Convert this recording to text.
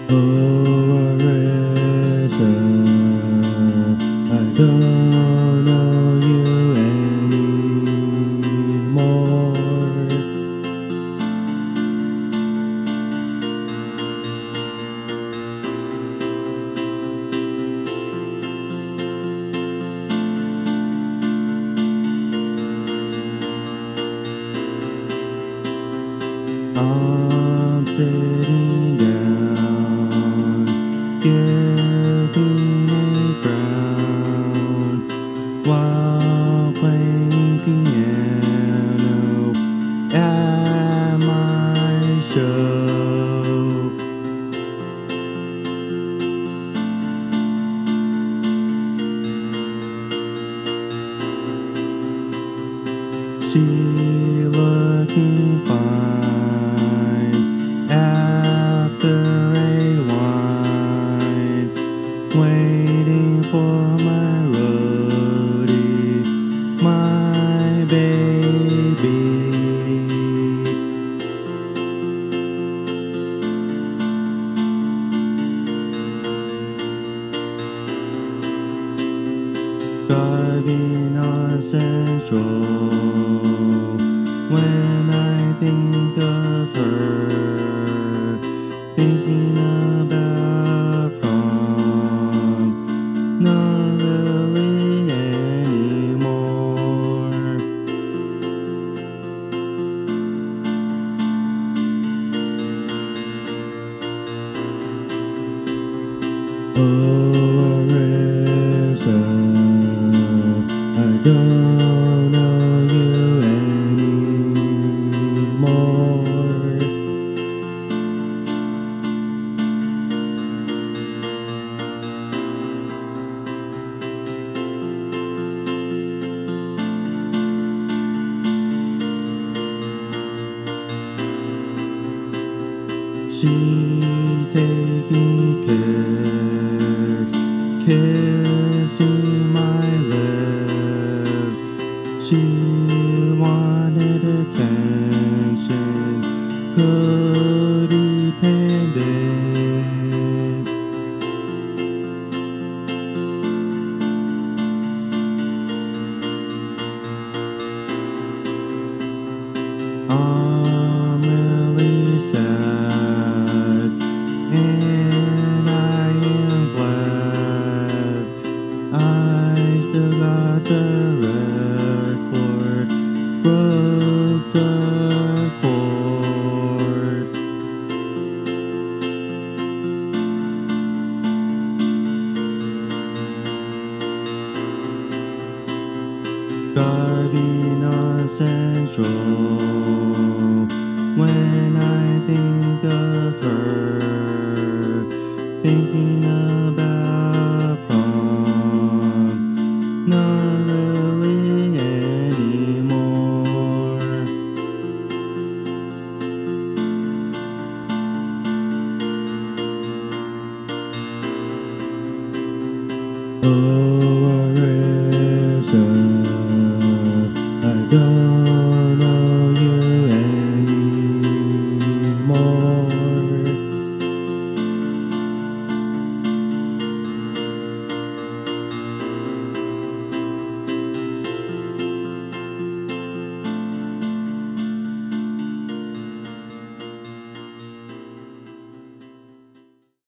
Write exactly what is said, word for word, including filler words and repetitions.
Oh, Arisa, I don't know you anymore. I'm sitting down, giving a frown while playing piano at my show. She looking fine after a wine, waiting for my roadie, my baby. Driving on Central, when I think of her, thinking about prom, not really anymore. Oh, Arisa, I don't know you anymore. She taking pics,